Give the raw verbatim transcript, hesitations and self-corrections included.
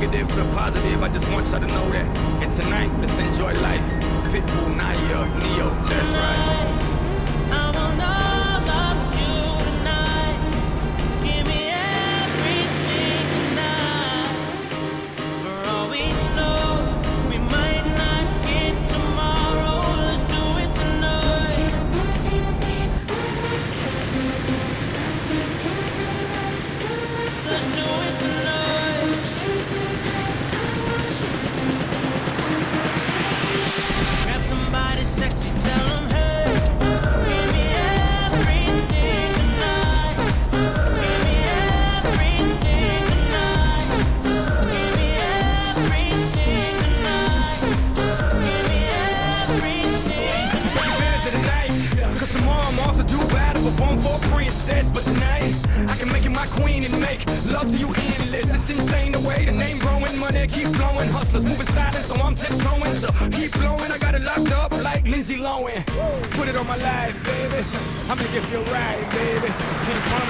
negative to positive, I just want y'all to know that. And tonight, let's enjoy life. Pitbull, Naya, Neo, that's right. I want all of you tonight. Give me everything tonight. For all we know, we might not get tomorrow. Let's do it tonight. Let's do it tonight. Grab somebody sexy, tell them, hey, give me everything tonight. Give me everything tonight. Give me everything tonight. Give me everything tonight. Bands of the night, cause tomorrow I'm off to do battle, perform for a princess. But tonight, I can make you my queen and make love to you endless. It's insane the way the name growing, money keep flowing. Hustlers moving silent, so I'm tiptoeing. So keep blowing, I got it locked up like Lindsay Lohan. Put it on my life, baby. I make it feel right, baby. Can't